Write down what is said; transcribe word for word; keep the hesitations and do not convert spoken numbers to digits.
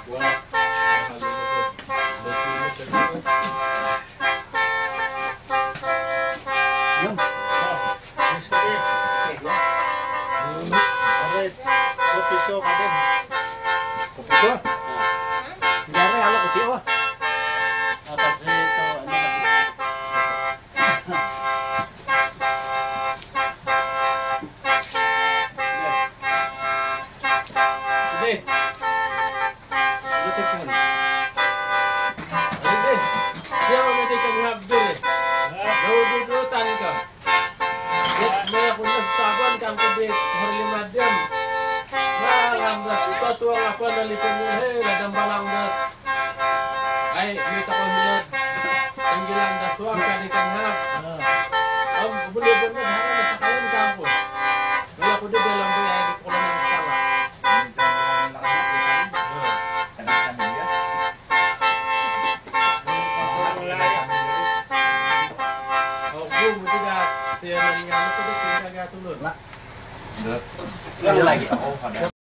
Kopi to kaden. Kopi to. Gare halo kopi oh. Atas itu ano. Deh. Lu tekan. Ayo deh. Dia mau tekan habdul. Dulu-dulutan ka. Yes, may ako na saban kang kubit hari lima jam. Malang na ito tuwang ako nalipon mo hey, nadambalang na. Ay, may takon nila. Tanggilang na suwag kanikan ha. Ang bulibon na hanga na sa kalan ka ako. Wala ko din dalang buhay ay di ko lang ang sawa. Tiyan nga, ano ko din, tinagatuloy. Lagi lagi.